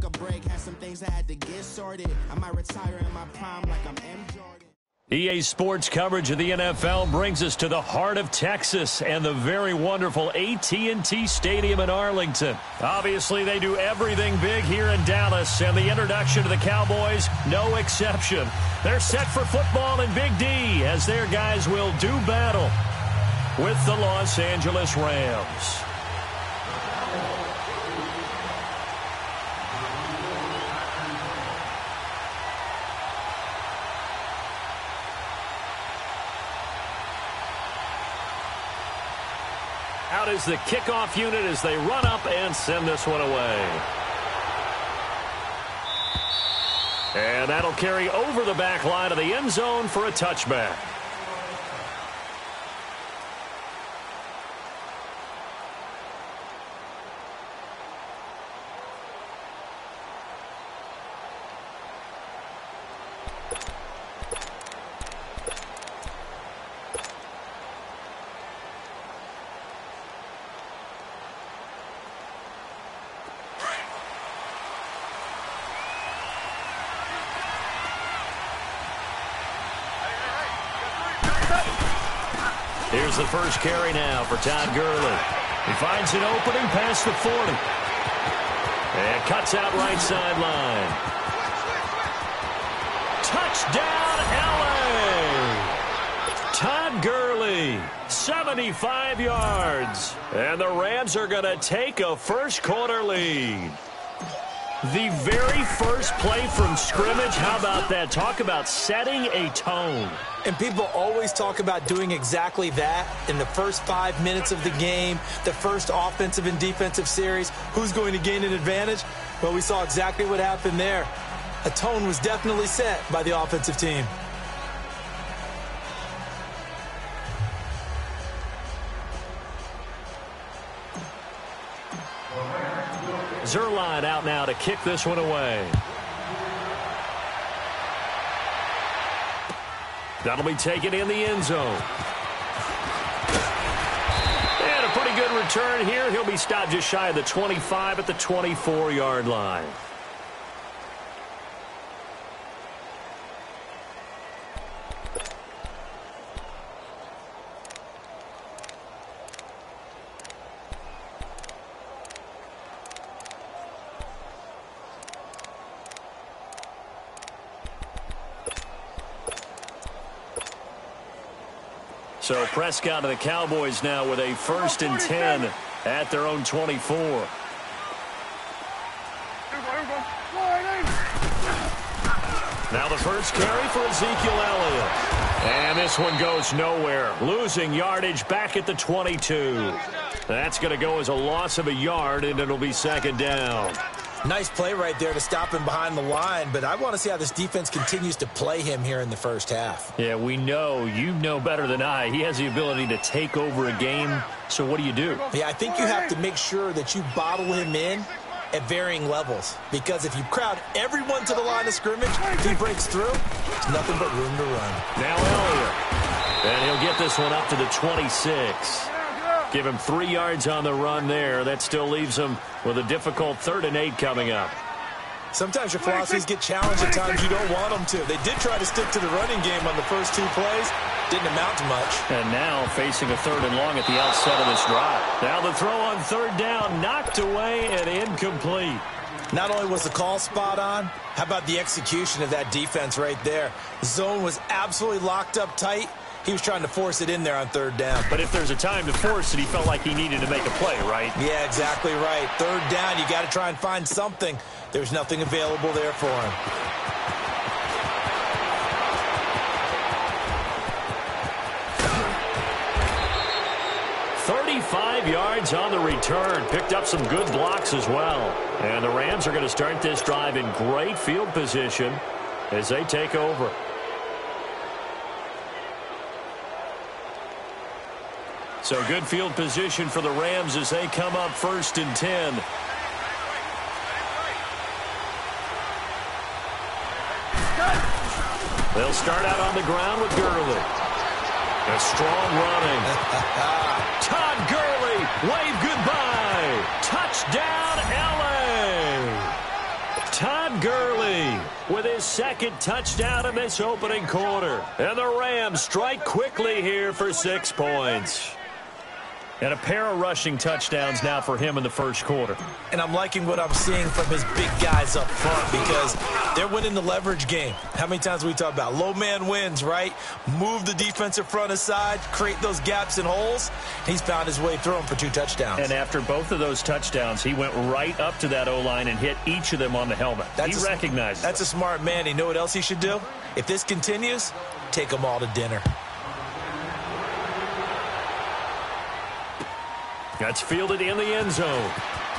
a break, had some things I had to get sorted. I might retire in my prime like I'm M. Jordan. EA Sports coverage of the NFL brings us to the heart of Texas and the very wonderful AT&T Stadium in Arlington. Obviously, they do everything big here in Dallas, and the introduction to the Cowboys, no exception. They're set for football in Big D as their guys will do battle with the Los Angeles Rams. Out is the kickoff unit as they run up and send this one away. And that'll carry over the back line of the end zone for a touchback. Here's the first carry now for Todd Gurley. He finds an opening past the 40. And cuts out right sideline. Touchdown, L.A. Todd Gurley, 75 yards. And the Rams are going to take a first-quarter lead. The very first play from scrimmage, how about that? Talk about setting a tone. And people always talk about doing exactly that in the first 5 minutes of the game, the first offensive and defensive series. Who's going to gain an advantage? Well, we saw exactly what happened there. A tone was definitely set by the offensive team. Zuerlein out now to kick this one away. That'll be taken in the end zone. And a pretty good return here. He'll be stopped just shy of the 25 at the 24-yard line. So Prescott and the Cowboys now with a 1st and 10 at their own 24. Now the first carry for Ezekiel Elliott. And this one goes nowhere. Losing yardage back at the 22. That's going to go as a loss of a yard, and it'll be 2nd down. Nice play right there to stop him behind the line, but I want to see how this defense continues to play him here in the first half. Yeah, we know. You know better than I. He has the ability to take over a game, so what do you do? Yeah, I think you have to make sure that you bottle him in at varying levels, because if you crowd everyone to the line of scrimmage, if he breaks through, there's nothing but room to run. Now Elliott, and he'll get this one up to the 26. Give him 3 yards on the run there. That still leaves him with a difficult 3rd and 8 coming up. Sometimes your philosophies get challenged at times you don't want them to. They did try to stick to the running game on the first 2 plays. Didn't amount to much. And now facing a 3rd and long at the outset of this drive. Now the throw on 3rd down, knocked away and incomplete. Not only was the call spot on, how about the execution of that defense right there? Zone was absolutely locked up tight. He was trying to force it in there on 3rd down. But if there's a time to force it, he felt like he needed to make a play, right? Yeah, exactly right. 3rd down, you got to try and find something. There's nothing available there for him. "35 yards on the return. Picked up some good blocks as well. And the Rams are going to start this drive in great field position as they take over. So good field position for the Rams as they come up 1st and 10. They'll start out on the ground with Gurley. A strong running. Todd Gurley, wave goodbye. Touchdown, L.A. Todd Gurley with his second touchdown in this opening quarter. And the Rams strike quickly here for 6 points. And a pair of rushing touchdowns now for him in the first quarter. And I'm liking what I'm seeing from his big guys up front because they're winning the leverage game. How many times we talk about low man wins, right? Move the defensive front aside, create those gaps and holes. He's found his way through them for 2 touchdowns. And after both of those touchdowns, he went right up to that O-line and hit each of them on the helmet. He recognized it. That's a smart man. You know what else he should do? If this continues, take them all to dinner. That's fielded in the end zone.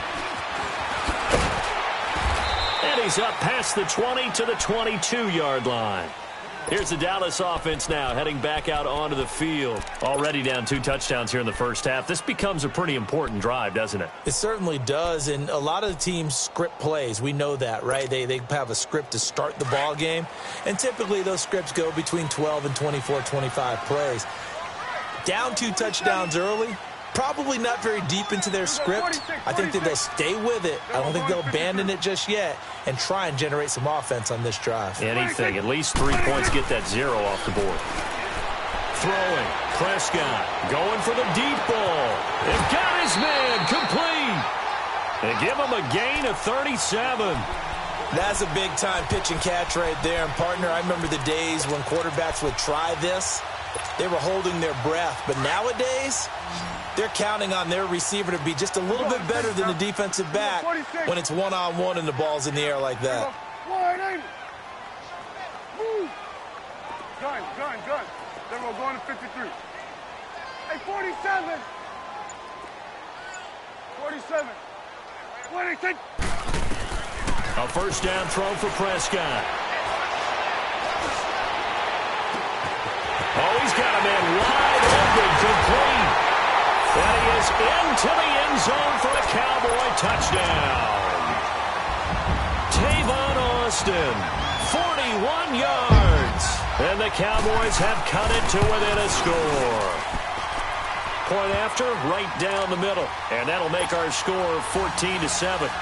And he's up past the 20 to the 22-yard line. Here's the Dallas offense now heading back out onto the field. Already down 2 touchdowns here in the first half. This becomes a pretty important drive, doesn't it? It certainly does, and a lot of the teams script plays. We know that, right? They have a script to start the ball game, and typically those scripts go between 12 and 24, 25 plays. Down 2 touchdowns early. Probably not very deep into their script. I think that they'll stay with it. I don't think they'll abandon it just yet and try and generate some offense on this drive. Anything. At least 3 points get that 0 off the board. Throwing. Prescott going for the deep ball. They've got his man complete. They give him a gain of 37. That's a big-time pitch and catch right there. And, partner, I remember the days when quarterbacks would try this. They were holding their breath. But nowadays, they're counting on their receiver to be just a little bit better than the defensive back when it's one-on-one and the ball's in the air like that. Gun. Then we're going to 53. Hey, 47. 47. What do you think? A first down throw for Prescott. Oh, he's got a man wide open, complete. And he is into the end zone for a Cowboy touchdown. Tavon Austin, 41 yards. And the Cowboys have cut it to within a score. Point after, right down the middle. And that'll make our score 14-7.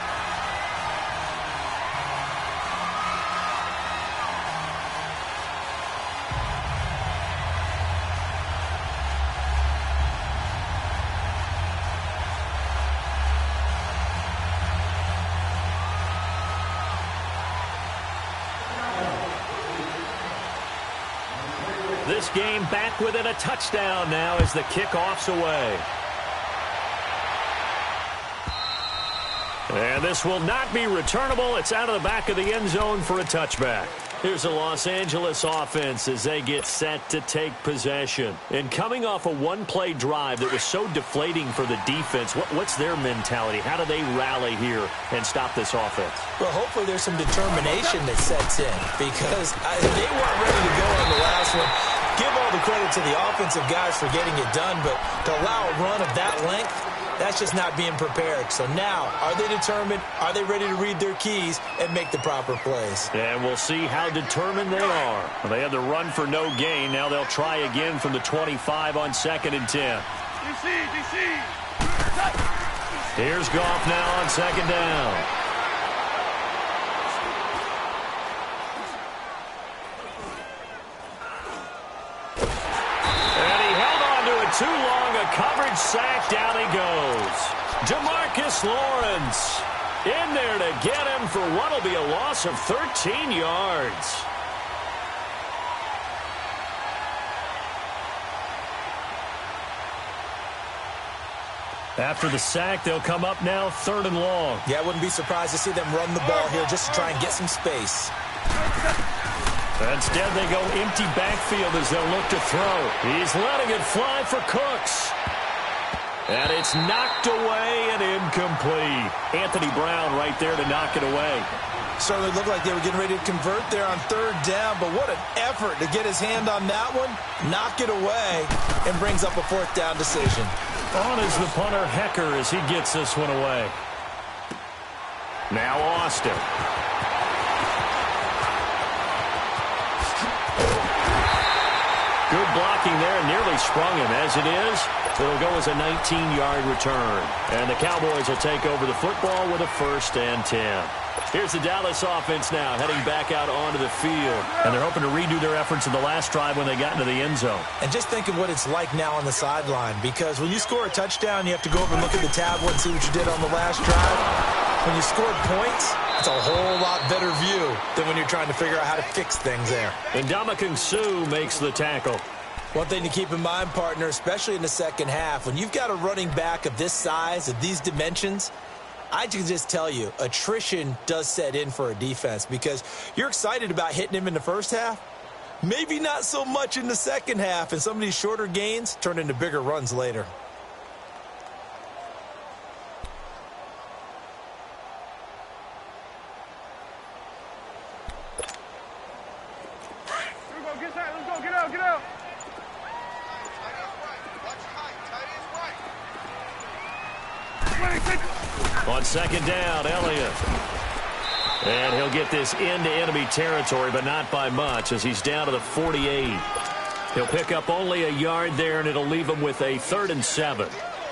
This game back within a touchdown now as the kickoff's away. And this will not be returnable. It's out of the back of the end zone for a touchback. Here's the Los Angeles offense as they get set to take possession. And coming off a one-play drive that was so deflating for the defense, what's their mentality? How do they rally here and stop this offense? Well, hopefully there's some determination that sets in because they weren't ready to go on the last one. Give all the credit to the offensive guys for getting it done, but to allow a run of that length, that's just not being prepared. So now, are they determined? Are they ready to read their keys and make the proper plays? And we'll see how determined they are. Well, they had the run for no gain. Now they'll try again from the 25 on 2nd and 10. DC. Here's Goff now on 2nd down. Too long a coverage sack. Down he goes. Demarcus Lawrence in there to get him for what will be a loss of 13 yards. After the sack, they'll come up now 3rd and long. Yeah, I wouldn't be surprised to see them run the ball here just to try and get some space. Instead, they go empty backfield as they'll look to throw. He's letting it fly for Cooks. And it's knocked away and incomplete. Anthony Brown right there to knock it away. Certainly looked like they were getting ready to convert there on 3rd down, but what an effort to get his hand on that one, knock it away, and brings up a 4th down decision. On is the punter Hecker as he gets this one away. Now Austin. Good blocking there and nearly sprung him. As it is, it'll go as a 19-yard return. And the Cowboys will take over the football with a 1st and 10. Here's the Dallas offense now, heading back out onto the field. And they're hoping to redo their efforts in the last drive when they got into the end zone. And just think of what it's like now on the sideline, because when you score a touchdown, you have to go over and look at the tablet and see what you did on the last drive. When you scored points, it's a whole lot better view than when you're trying to figure out how to fix things there. And Ndamukong Suh makes the tackle. One thing to keep in mind, partner, especially in the second half, when you've got a running back of this size, of these dimensions, I can just tell you, attrition does set in for a defense because you're excited about hitting him in the first half. Maybe not so much in the second half, and some of these shorter gains turn into bigger runs later. On second down, Elliott. And he'll get this into enemy territory, but not by much as he's down to the 48. He'll pick up only a yard there, and it'll leave him with a 3rd and 7.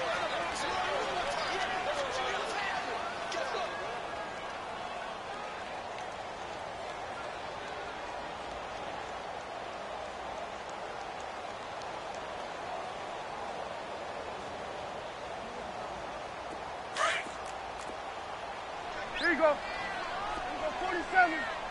Here you go. 47.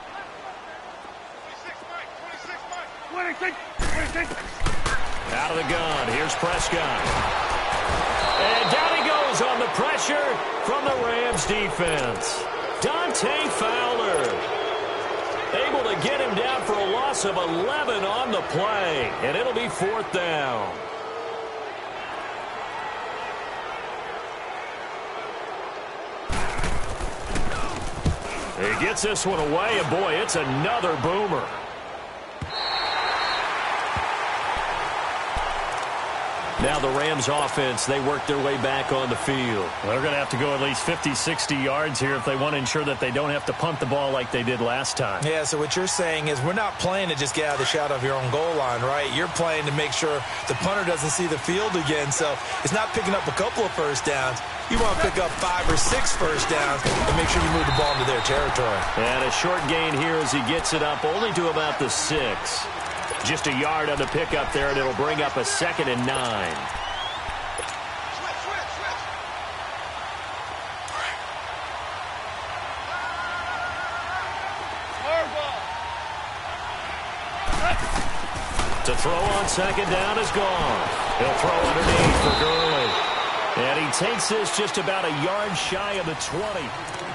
26, 26. Out of the gun. Here's Prescott. And down he goes on the pressure from the Rams defense. Dante Fowler able to get him down for a loss of 11 on the play. And it'll be 4th down. He gets this one away, and boy, it's another boomer. Now the Rams offense, they work their way back on the field. Well, they're going to have to go at least 50, 60 yards here if they want to ensure that they don't have to punt the ball like they did last time. Yeah, so what you're saying is we're not playing to just get out of the shadow of your own goal line, right? You're playing to make sure the punter doesn't see the field again. So it's not picking up a couple of first downs. You want to pick up 5 or 6 first downs and make sure you move the ball into their territory. And a short gain here as he gets it up only to about the 6. Just a yard on the pickup there, and it'll bring up a 2nd and 9. To throw on second down is gone. He'll throw underneath for Gurley. And he takes this just about a yard shy of the 20.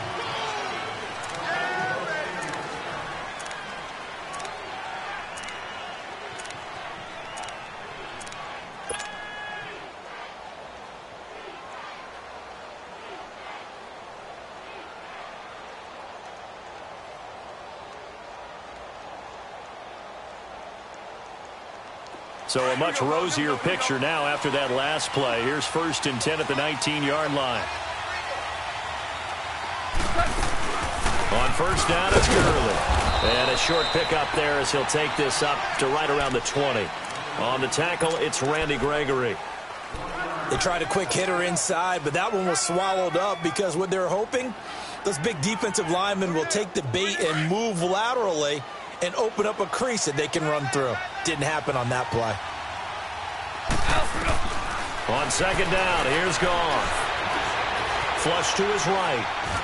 So a much rosier picture now after that last play. Here's 1st and 10 at the 19-yard line. On first down, it's Gurley. And a short pickup there as he'll take this up to right around the 20. On the tackle, it's Randy Gregory. They tried a quick hitter inside, but that one was swallowed up because what they're hoping, those big defensive linemen will take the bait and move laterally and open up a crease that they can run through. Didn't happen on that play. On second down, here's Goff. Flush to his right.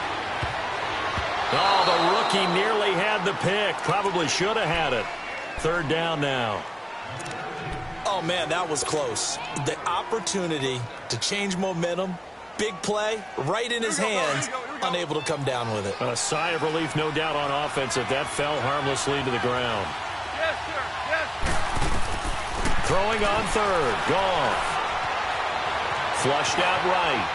Oh, the rookie nearly had the pick. Probably should have had it. 3rd down now. Oh, man, that was close. The opportunity to change momentum, big play, right in his hands, unable to come down with it. A sigh of relief, no doubt, on offense if that fell harmlessly to the ground. Yes, sir. Yes, sir. Throwing on 3rd. Goff. Flushed out right.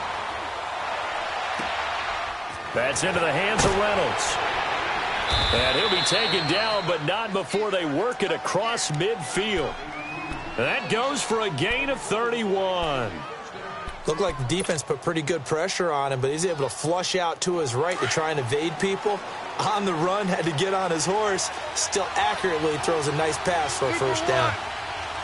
That's into the hands of Reynolds. And he'll be taken down, but not before they work it across midfield. That goes for a gain of 31. Looked like the defense put pretty good pressure on him, but he's able to flush out to his right to try and evade people. On the run, had to get on his horse. Still accurately throws a nice pass for a first down.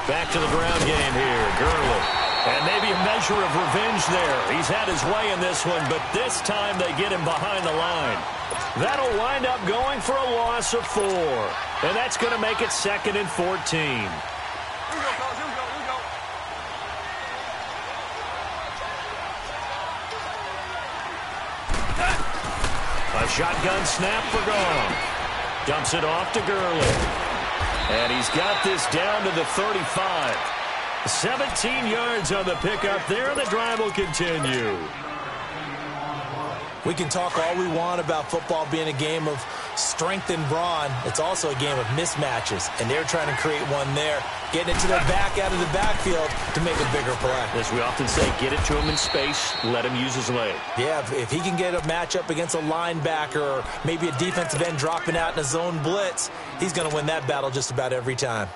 Back to the ground game here. Gurley. And maybe a measure of revenge there. He's had his way in this one, but this time they get him behind the line. That'll wind up going for a loss of 4. And that's going to make it 2nd and 14. Here we go, fellas. Here we go. Here we go. A shotgun snap for Gone. Dumps it off to Gurley. And he's got this down to the 35. 17 yards on the pickup there. The drive will continue. We can talk all we want about football being a game of strength and brawn. It's also a game of mismatches, and they're trying to create one there, getting it to their back out of the backfield to make a bigger play. As we often say, get it to him in space, let him use his leg. Yeah, if he can get a matchup against a linebacker or maybe a defensive end dropping out in a zone blitz, he's going to win that battle just about every time.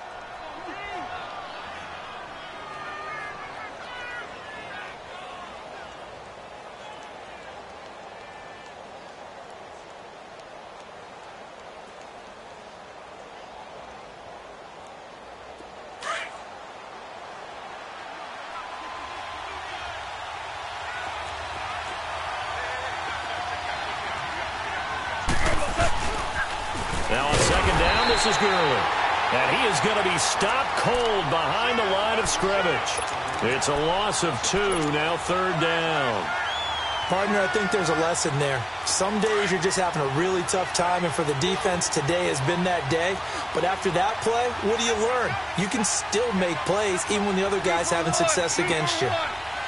Now on 2nd down, this is Gurley. And he is going to be stopped cold behind the line of scrimmage. It's a loss of 2, now 3rd down. Partner, I think there's a lesson there. Some days you're just having a really tough time, and for the defense, today has been that day. But after that play, what do you learn? You can still make plays even when the other guy's having success against you.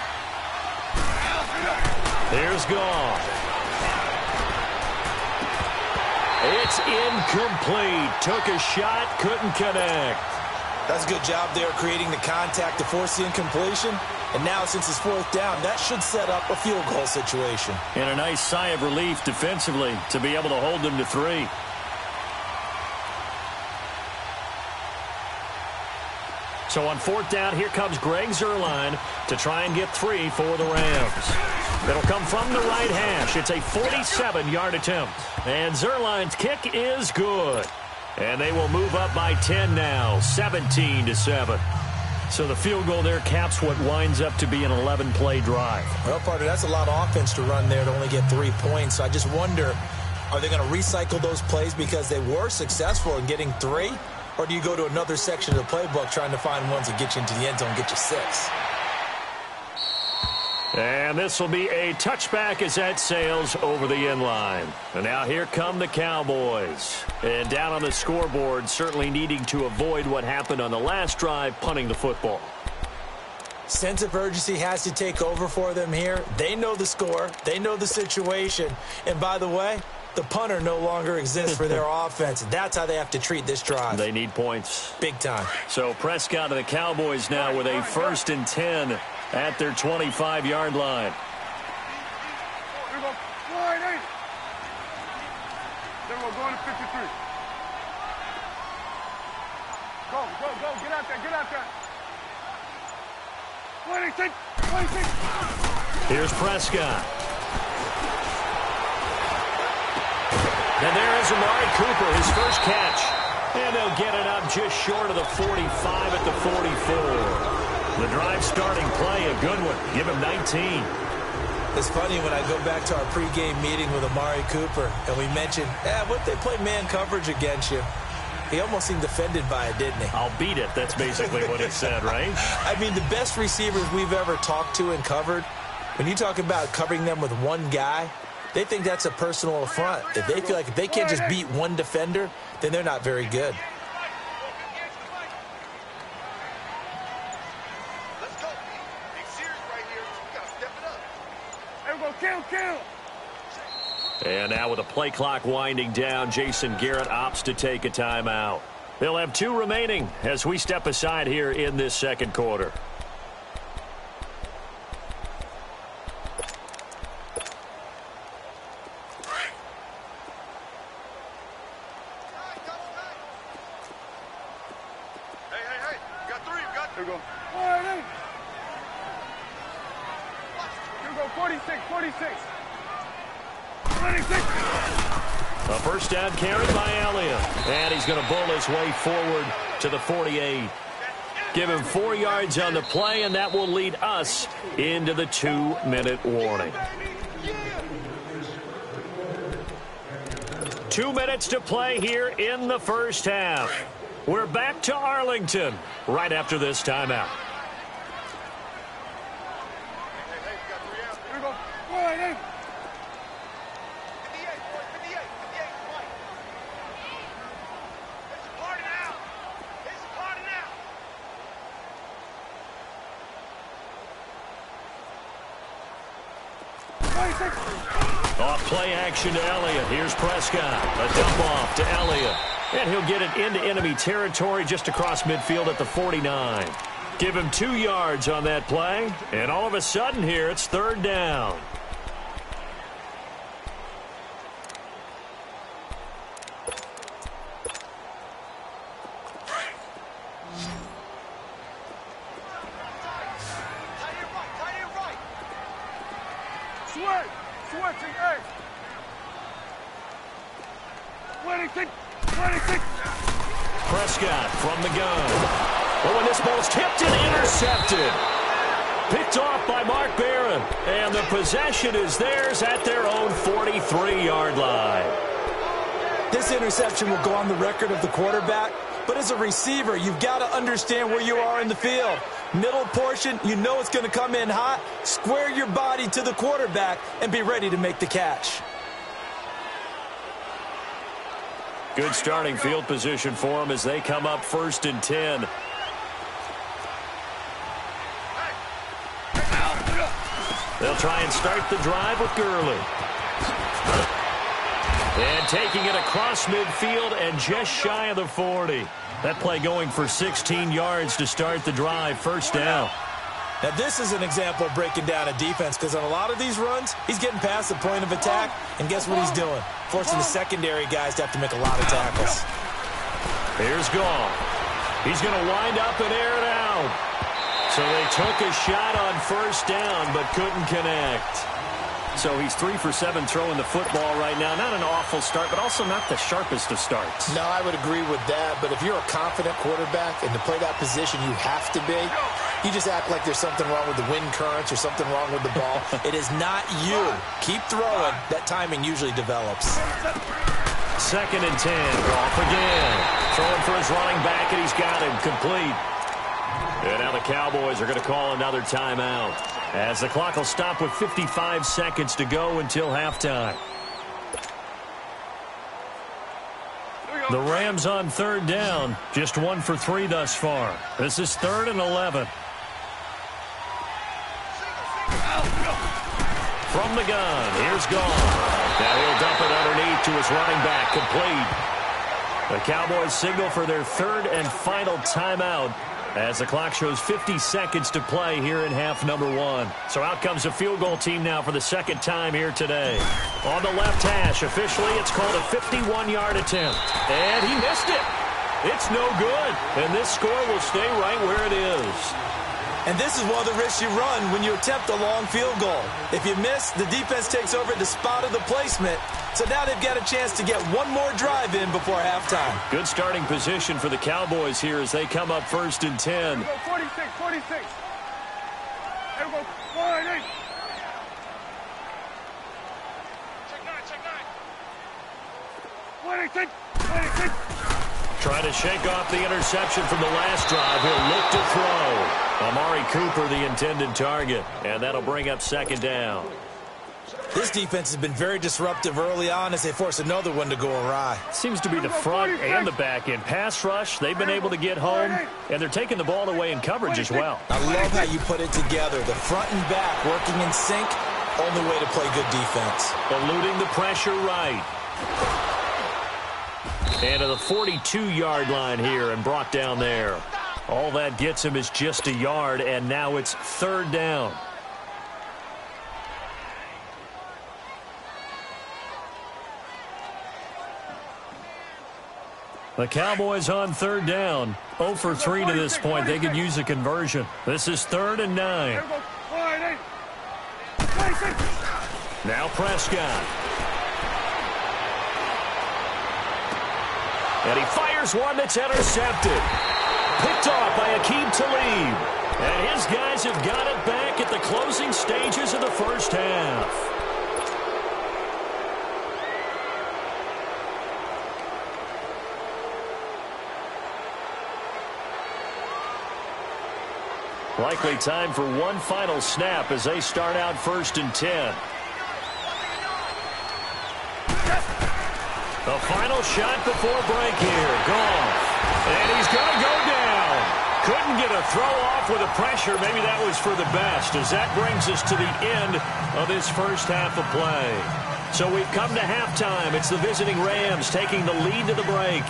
Here's Goff. It's incomplete. Took a shot, couldn't connect. That's a good job there creating the contact to force the incompletion. And now, since it's 4th down, that should set up a field goal situation. And a nice sigh of relief defensively to be able to hold them to 3. So on 4th down, here comes Greg Zuerlein to try and get 3 for the Rams. It'll come from the right hash. It's a 47-yard attempt. And Zuerlein's kick is good. And they will move up by 10 now, 17-7. So the field goal there caps what winds up to be an 11-play drive. Well, partner, that's a lot of offense to run there to only get 3 points. So I just wonder, are they going to recycle those plays because they were successful in getting 3? Or do you go to another section of the playbook trying to find ones that get you into the end zone and get you 6? And this will be a touchback as that sails over the end line. And now here come the Cowboys. And down on the scoreboard, certainly needing to avoid what happened on the last drive, punting the football. Sense of urgency has to take over for them here. They know the score. They know the situation. And by the way, the punter no longer exists for their offense. That's how they have to treat this drive. They need points. Big time. So Prescott and the Cowboys now with a 1st and 10 at their 25-yard line. Here we go. 4-8. Then we're going to 53. Go. Get out there. 26. Here's Prescott. And there is Amari Cooper, his first catch. And they'll get it up just short of the 45 at the 44. The drive starting play, a good one. Give him 19. It's funny when I go back to our pregame meeting with Amari Cooper, and we mentioned, what if they play man coverage against you? He almost seemed offended by it, didn't he? I'll beat it. That's basically what he said, right? I mean, the best receivers we've ever talked to and covered, when you talk about covering them with one guy, they think that's a personal affront. If they feel like if they can't just beat one defender, then they're not very good. Let's go. Big series right here. We got to step it up. There we go. Kill. And now with the play clock winding down, Jason Garrett opts to take a timeout. They'll have 2 remaining as we step aside here in this 2nd quarter. Hey. Got 3. Here we go. 4-8. Here we go. 46. 26. A first down carried by Elliott. And he's going to bull his way forward to the 48. Give him 4 yards on the play, and that will lead us into the 2-minute warning. 2 minutes to play here in the first half. We're back to Arlington right after this timeout. Here we go. Go ahead, 58, boys, 58, 58, white. It's party now. It's party now. Off play action to Elliott. Here's Prescott. A dump off to Elliott. And he'll get it into enemy territory just across midfield at the 49. Give him 2 yards on that play. And all of a sudden here, it's 3rd down. Switching, hey. 26, 26. Prescott from the gun. Oh, and this ball's tipped and intercepted. Picked off by Mark Barron. And the possession is theirs at their own 43-yard line. This interception will go on the record of the quarterback, but as a receiver, you've got to understand where you are in the field. Middle portion, you know it's going to come in hot. Square your body to the quarterback and be ready to make the catch. Good starting field position for them as they come up 1st and 10. They'll try and start the drive with Gurley. And taking it across midfield and just shy of the 40. That play going for 16 yards to start the drive. 1st down. Now, this is an example of breaking down a defense because on a lot of these runs, he's getting past the point of attack, and guess what he's doing? Forcing the secondary guys to have to make a lot of tackles. Here's Goff. He's going to wind up and air it out. So they took a shot on 1st down but couldn't connect. So he's 3 for 7 throwing the football right now. Not an awful start, but also not the sharpest of starts. No, I would agree with that. But if you're a confident quarterback and to play that position you have to be, you just act like there's something wrong with the wind currents or something wrong with the ball. It is not you. Keep throwing. That timing usually develops. 2nd and 10. Goff again. Throwing for his running back, and he's got him complete. And now the Cowboys are going to call another timeout, as the clock will stop with 55 seconds to go until halftime. The Rams on 3rd down, just 1 for 3 thus far. This is 3rd and 11. From the gun, here's Goff. Now he'll dump it underneath to his running back, complete. The Cowboys signal for their 3rd and final timeout, as the clock shows 50 seconds to play here in half number 1. So out comes a field goal team now for the 2nd time here today. On the left hash, officially it's called a 51-yard attempt. And he missed it. It's no good. And this score will stay right where it is. And this is one of the risks you run when you attempt a long field goal. If you miss, the defense takes over at the spot of the placement. So now they've got a chance to get one more drive in before halftime. Good starting position for the Cowboys here as they come up 1st and 10. Here we go, 46, 46. Here we go, 48. Check 9. 26, 26. Trying to shake off the interception from the last drive. He'll look to throw. Amari Cooper, the intended target. And that'll bring up 2nd down. This defense has been very disruptive early on as they force another one to go awry. Seems to be the front and the back end. Pass rush, they've been able to get home, and they're taking the ball away in coverage as well. I love how you put it together. The front and back working in sync, only way to play good defense. Eluding the pressure right. And to the 42-yard line here and brought down there. All that gets him is just a yard, and now it's 3rd down. The Cowboys on 3rd down. 0 for 3 to this point. They could use a conversion. This is 3rd and 9. Now Prescott. And he fires one that's intercepted. picked off by Aqib Talib. And his guys have got it back at the closing stages of the first half. Likely time for one final snap as they start out 1st and 10. The final shot before break here. Goff. And he's going to go down. Couldn't get a throw off with the pressure. Maybe that was for the best, as that brings us to the end of this first half of play. So we've come to halftime. It's the visiting Rams taking the lead to the break.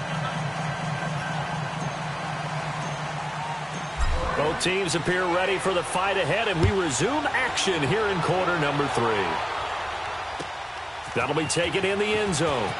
Both teams appear ready for the fight ahead, and we resume action here in quarter number 3. That'll be taken in the end zone.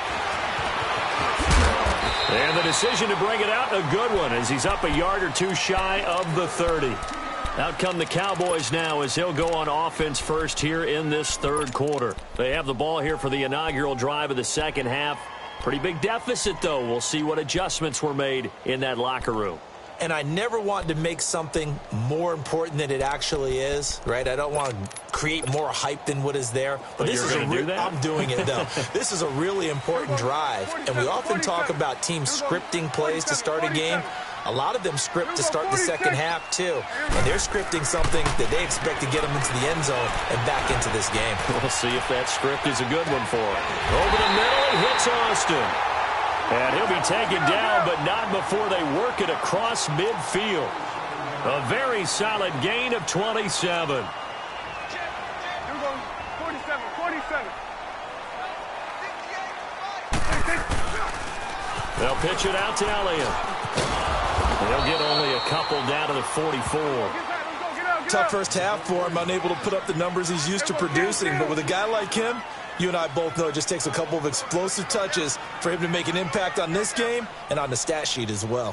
And the decision to bring it out, a good one, as he's up a yard or two shy of the 30. Out come the Cowboys now as he'll go on offense first here in this third quarter. They have the ball here for the inaugural drive of the second half. Pretty big deficit, though. We'll see what adjustments were made in that locker room. And I never want to make something more important than it actually is, right? I don't want to create more hype than what is there. But this is I'm doing it, though. This is a really important drive. And we often talk about teams scripting plays to start a game. A lot of them script to start the second half, too. And they're scripting something that they expect to get them into the end zone and back into this game. We'll see if that script is a good one for him. Over the middle, he hits Austin. And he'll be taken down, but not before they work it across midfield. A very solid gain of 27. Here we go. 47. They'll pitch it out to Elliott. They'll get only a couple down to the 44. Tough first half for him, unable to put up the numbers he's used to producing. But with a guy like him, you and I both know it just takes a couple of explosive touches for him to make an impact on this game and on the stat sheet as well.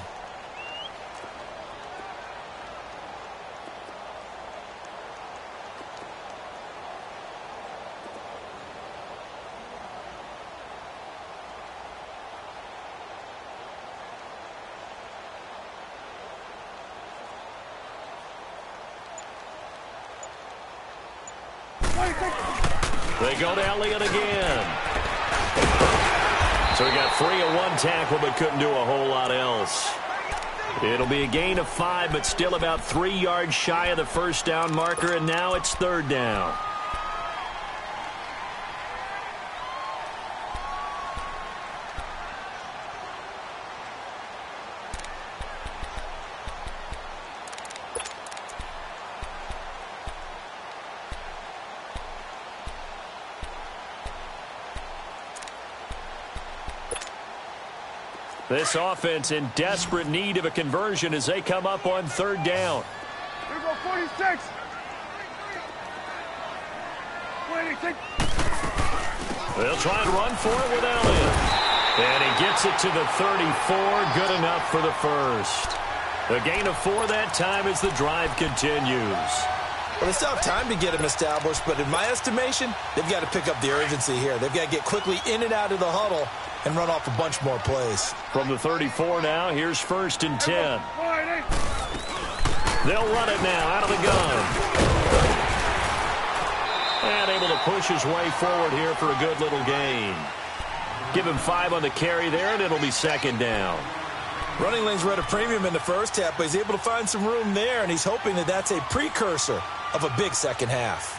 They go to Elliott again. So he got 3 on one tackle, but couldn't do a whole lot else. It'll be a gain of 5, but still about 3 yards shy of the first down marker, and now it's 3rd down. This offense in desperate need of a conversion as they come up on 3rd down. Here we go, 46. 26. They'll try and run for it with Elliott. And he gets it to the 34. Good enough for the first. A gain of 4 that time as the drive continues. Well, they still have time to get him established, but in my estimation, they've got to pick up the urgency here. They've got to get quickly in and out of the huddle and run off a bunch more plays. From the 34 now, here's 1st and 10. They'll run it now out of the gun. And able to push his way forward here for a good little gain. Give him 5 on the carry there, and it'll be 2nd down. Running lanes were at a premium in the first half, but he's able to find some room there, and he's hoping that that's a precursor of a big second half.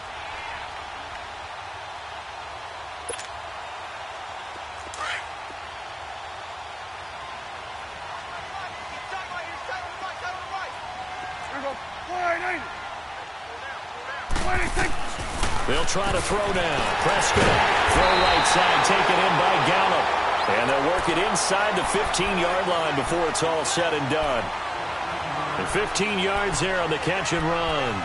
They'll try to throw now. Prescott, throw right side, taken in by Gallup. And they'll work it inside the 15-yard line before it's all said and done. And 15 yards there on the catch and run.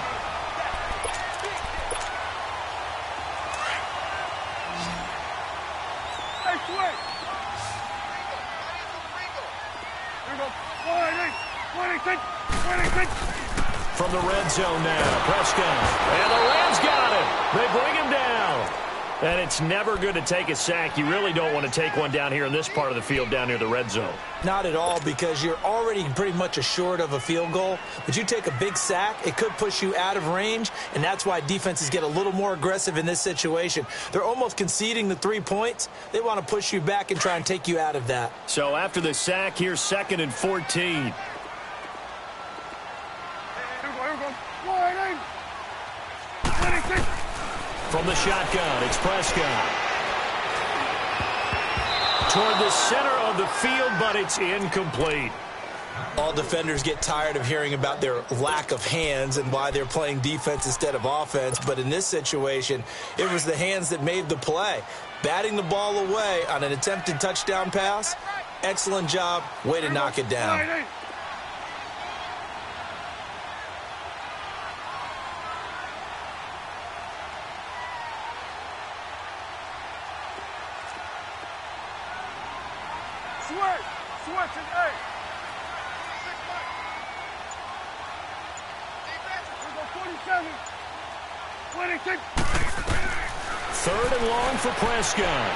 From the red zone now, Prescott. And the Rams got him. They bring him down. And it's never good to take a sack. You really don't want to take one down here in this part of the field, down near the red zone. Not at all, because you're already pretty much assured of a field goal. But you take a big sack, it could push you out of range, and that's why defenses get a little more aggressive in this situation. They're almost conceding the 3 points. They want to push you back and try and take you out of that. So after the sack, here's 2nd and 14. From the shotgun, it's Prescott. Toward the center of the field, but it's incomplete. All defenders get tired of hearing about their lack of hands and why they're playing defense instead of offense. But in this situation, it was the hands that made the play. Batting the ball away on an attempted touchdown pass, excellent job. Way to knock it down. Switch it, hey. 47. 26. 3rd and long for Prescott.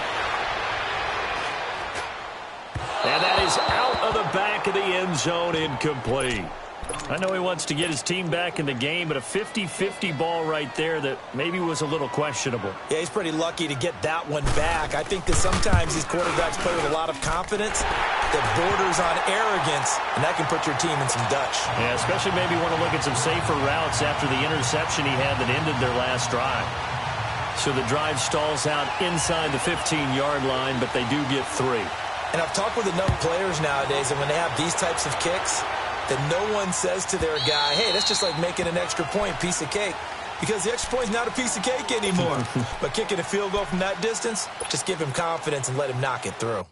And that is out of the back of the end zone, incomplete. I know he wants to get his team back in the game, but a 50-50 ball right there that maybe was a little questionable. Yeah, he's pretty lucky to get that one back. I think that sometimes these quarterbacks play with a lot of confidence that borders on arrogance, and that can put your team in some Dutch. Yeah, especially maybe want to look at some safer routes after the interception he had that ended their last drive. So the drive stalls out inside the 15-yard line, but they do get 3. And I've talked with enough players nowadays, and when they have these types of kicks, that no one says to their guy, hey, that's just like making an extra point, piece of cake. Because the extra point is not a piece of cake anymore. But kicking a field goal from that distance, just give him confidence and let him knock it through.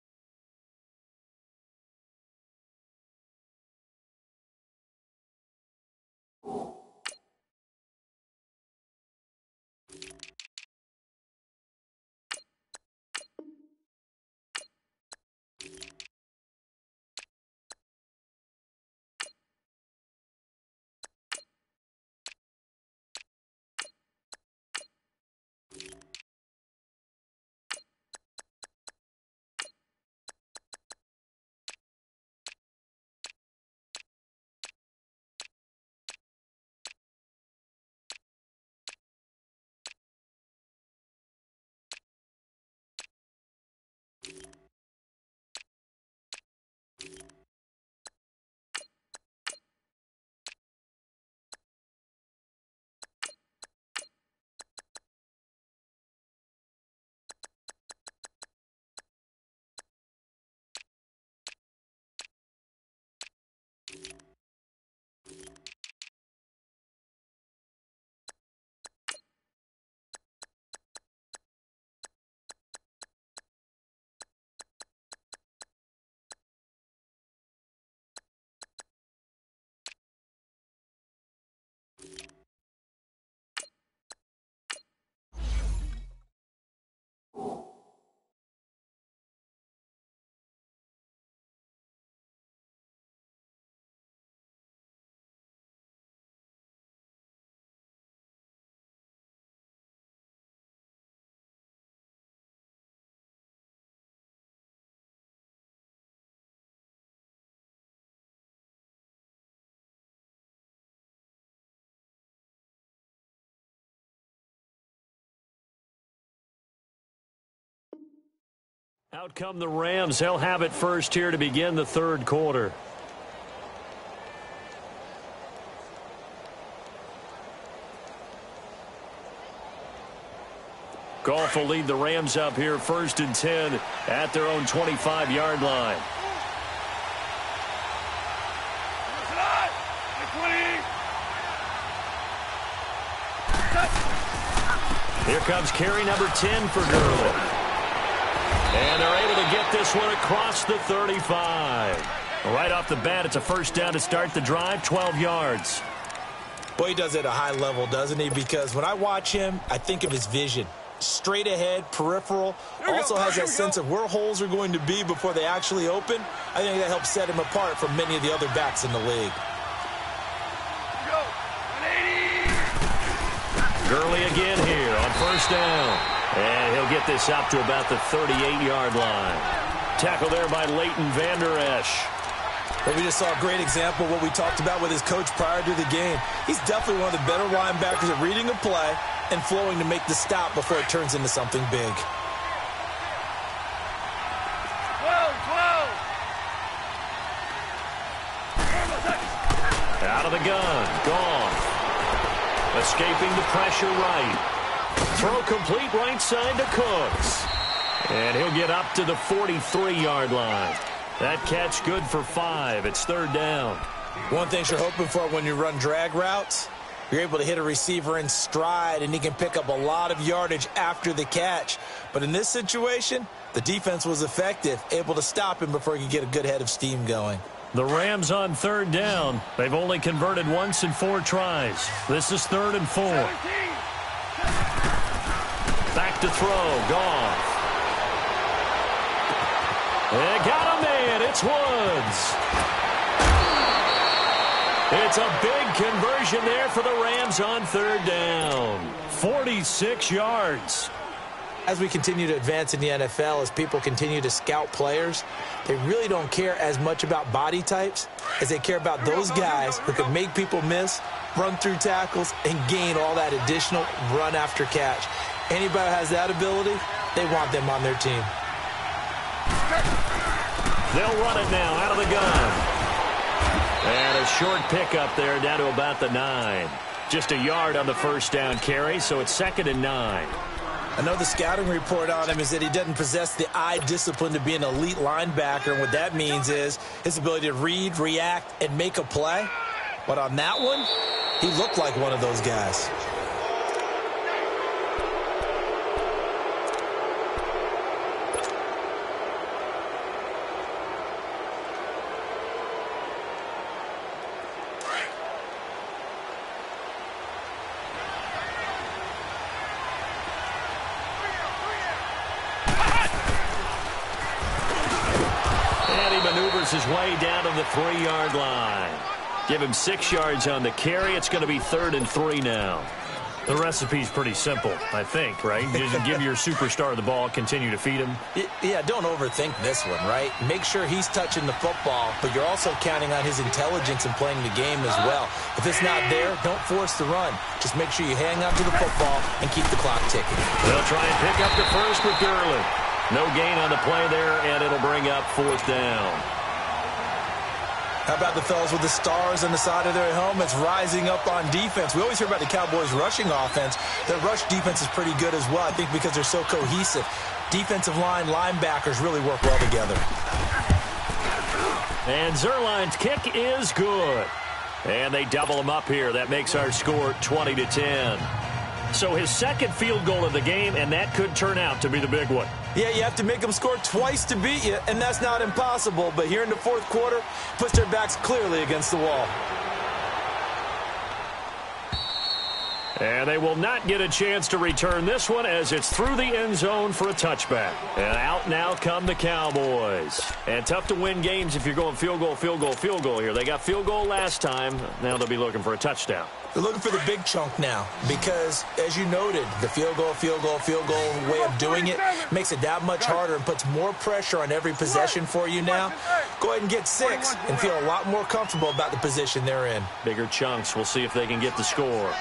Out come the Rams. They'll have it first here to begin the 3rd quarter. Goff will lead the Rams up here 1st and 10 at their own 25-yard line. Here comes carry number 10 for Gurley. And they're able to get this one across the 35. Right off the bat, it's a first down to start the drive, 12 yards. Boy, he does it at a high level, doesn't he? Because when I watch him, I think of his vision. Straight ahead, peripheral, also has that sense of where holes are going to be before they actually open. I think that helps set him apart from many of the other backs in the league. Gurley again here on first down. And he'll get this up to about the 38-yard line. Tackle there by Leighton Vander Esch. Well, we just saw a great example of what we talked about with his coach prior to the game. He's definitely one of the better linebackers at reading a play and flowing to make the stop before it turns into something big. Out of the gun. Goff. Escaping the pressure right. Throw complete right side to Cooks. And he'll get up to the 43-yard line. That catch good for 5. It's third down. One thing you're hoping for when you run drag routes, you're able to hit a receiver in stride, and he can pick up a lot of yardage after the catch. But in this situation, the defense was effective, able to stop him before he could get a good head of steam going. The Rams on third down. They've only converted once in 4 tries. This is 3rd and 4. Back to throw. Goff. They got a man. It's Woods. It's a big conversion there for the Rams on third down. 46 yards. As we continue to advance in the NFL, as people continue to scout players, they really don't care as much about body types as they care about those guys who can make people miss, run through tackles, and gain all that additional run after catch. Anybody who has that ability, they want them on their team. They'll run it now out of the gun. And a short pickup there down to about the 9. Just a yard on the first down carry, so it's 2nd and 9. I know the scouting report on him is that he doesn't possess the eye discipline to be an elite linebacker. And what that means is his ability to read, react, and make a play. But on that one, he looked like one of those guys. His way down to the 3-yard line. Give him 6 yards on the carry. It's going to be 3rd and 3 now. The recipe's pretty simple, I think, right? You just give your superstar the ball, continue to feed him. Yeah, don't overthink this one, right? Make sure he's touching the football, but you're also counting on his intelligence in playing the game as well. If it's not there, don't force the run. Just make sure you hang on to the football and keep the clock ticking. They'll try and pick up the first with Gurley. No gain on the play there, and it'll bring up 4th down. How about the fellas with the stars on the side of their helmets rising up on defense? We always hear about the Cowboys' rushing offense. Their rush defense is pretty good as well, I think, because they're so cohesive. Defensive line, linebackers really work well together. And Zuerlein's kick is good. And they double him up here. That makes our score 20-10. So his second field goal of the game, and that could turn out to be the big one. Yeah, you have to make them score twice to beat you, and that's not impossible. But here in the 4th quarter, puts their backs clearly against the wall. And they will not get a chance to return this one as it's through the end zone for a touchback. And out now come the Cowboys. And tough to win games if you're going field goal, field goal, field goal here. They got field goal last time. Now they'll be looking for a touchdown. They're looking for the big chunk now because, as you noted, the field goal way of doing it makes it that much harder and puts more pressure on every possession for you now. Go ahead and get 6 and feel a lot more comfortable about the position they're in. Bigger chunks. We'll see if they can get the score.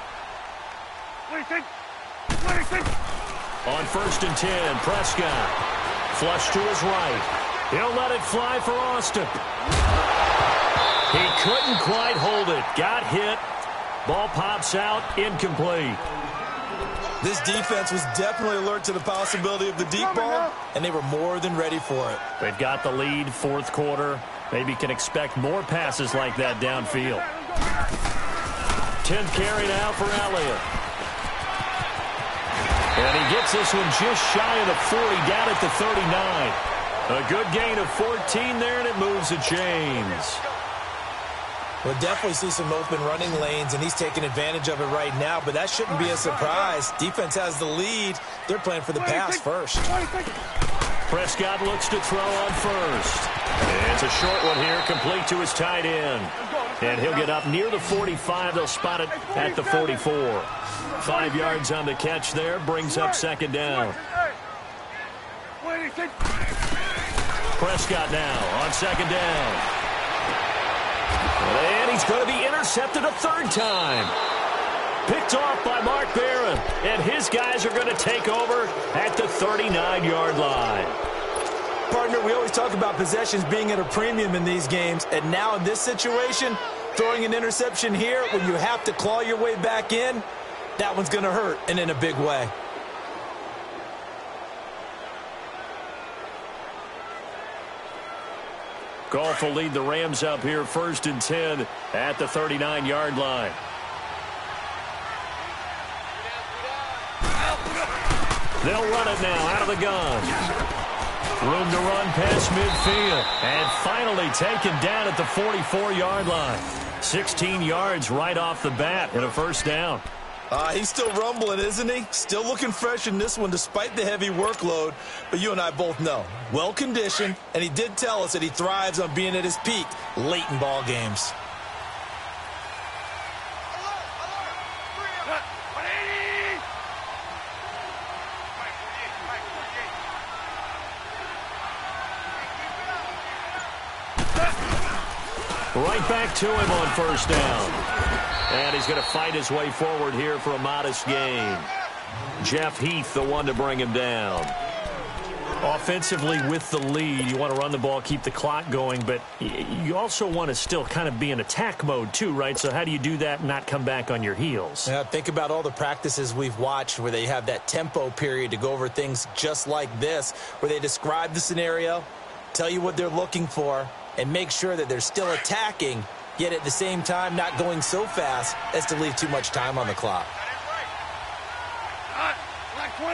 On 1st and 10, Prescott. Flush to his right. He'll let it fly for Austin. He couldn't quite hold it. Got hit. Ball pops out, incomplete. This defense was definitely alert to the possibility of the deep ball, and they were more than ready for it. They've got the lead, 4th quarter. Maybe can expect more passes like that downfield. 10th carry now for Elliott. And he gets this one just shy of the 40, down at the 39. A good gain of 14 there, and it moves the chains. We'll definitely see some open running lanes, and he's taking advantage of it right now, but that shouldn't be a surprise. Defense has the lead. They're playing for the pass first. Prescott looks to throw on 1st. It's a short one here, complete to his tight end. And he'll get up near the 45. They'll spot it at the 44. 5 yards on the catch there. Brings up second down. Prescott now on second down. And he's going to be intercepted a third time. Picked off by Mark Barron. And his guys are going to take over at the 39-yard line. Partner, we always talk about possessions being at a premium in these games. And now in this situation, throwing an interception here when you have to claw your way back in, that one's going to hurt, and in a big way. Goff will lead the Rams up here 1st and 10 at the 39-yard line. They'll run it now out of the gun. Room to run past midfield. And finally taken down at the 44-yard line. 16 yards right off the bat and a first down. He's still rumbling, isn't he? Still looking fresh in this one despite the heavy workload. But you and I both know, well-conditioned, and he did tell us that he thrives on being at his peak late in ball games. Right back to him on first down. And he's going to fight his way forward here for a modest gain. Jeff Heath, the one to bring him down. Offensively with the lead, you want to run the ball, keep the clock going, but you also want to still kind of be in attack mode too, right? So how do you do that and not come back on your heels? Yeah, think about all the practices we've watched where they have that tempo period to go over things just like this, where they describe the scenario, tell you what they're looking for, and make sure that they're still attacking, yet at the same time not going so fast as to leave too much time on the clock. Like 20.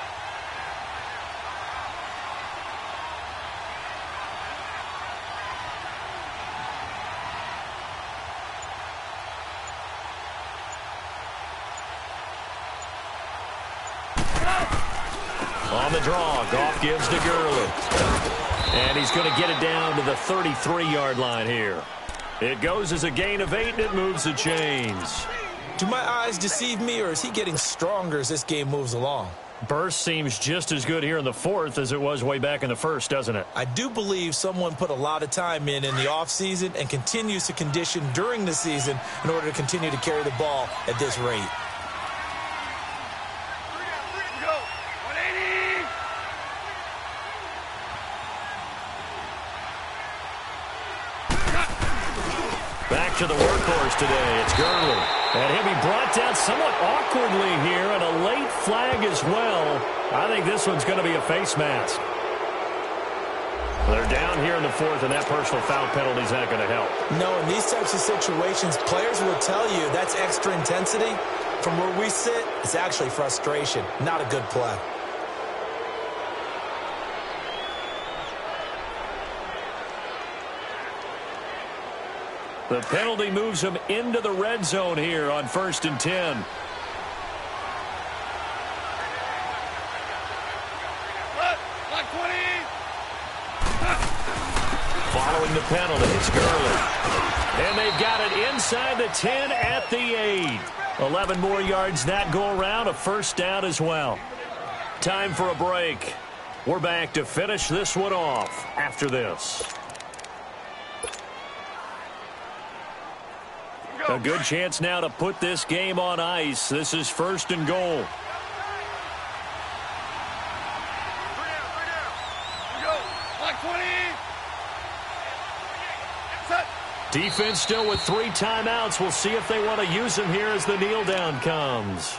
On the draw, Goff gives to Gurley. And he's going to get it down to the 33-yard line here. It goes as a gain of 8, and it moves the chains. Do my eyes deceive me, or is he getting stronger as this game moves along? Burst seems just as good here in the 4th as it was way back in the 1st, doesn't it? I do believe someone put a lot of time in the offseason and continues to condition during the season in order to continue to carry the ball at this rate. Back to the workhorse today. It's Gurley. And he'll be brought down somewhat awkwardly here, and a late flag as well. I think this one's going to be a face mask. They're down here in the 4th, and that personal foul penalty is not going to help. No, in these types of situations, players will tell you that's extra intensity. From where we sit, it's actually frustration, not a good play. The penalty moves him into the red zone here on 1st and 10. Following the penalty, it's Gurley. And they've got it inside the 10 at the 8. 11 more yards that go around, a first down as well. Time for a break. We're back to finish this one off after this. A good chance now to put this game on ice. This is 1st and goal. Defense still with 3 timeouts. We'll see if they want to use them here as the kneel down comes.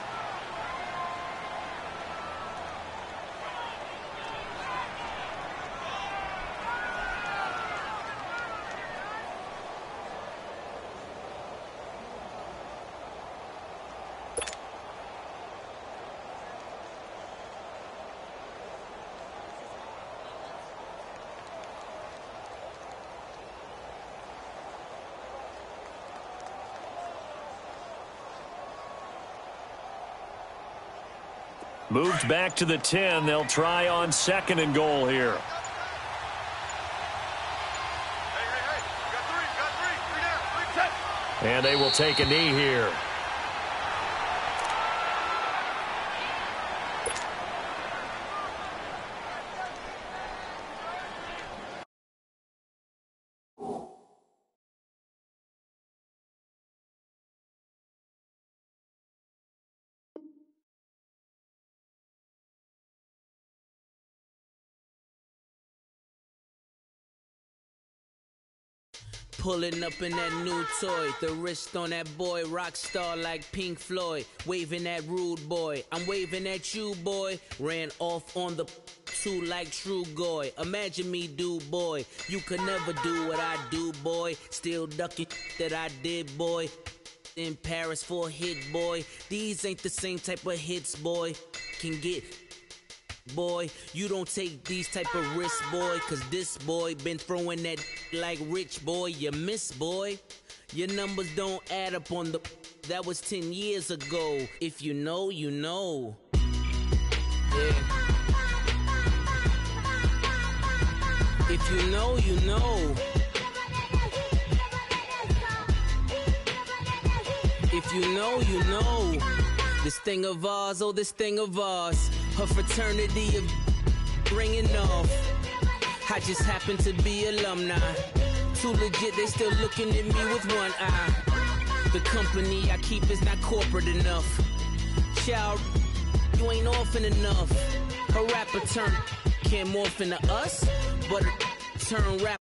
Moved back to the 10. They'll try on 2nd and goal here. Hey, got three down, set. And they will take a knee here. Pulling up in that new toy, the wrist on that boy, rock star like Pink Floyd, waving at rude boy, I'm waving at you boy, ran off on the two like True Goy, imagine me do boy, you could never do what I do boy, still ducking that I did boy, in Paris for a hit boy, these ain't the same type of hits boy, can get boy, you don't take these type of risks, boy, cause this boy been throwing that like rich boy, you miss, boy. Your numbers don't add up on the, that was 10 years ago. If you know, you know. Yeah. If you know, you know. If you know, you know. This thing of ours, oh, this thing of ours. Her fraternity of ringing off. I just happen to be alumni. Too legit, they still looking at me with one eye. The company I keep is not corporate enough. Child, you ain't orphan enough. A rapper turn can't morph into us, but a turn rap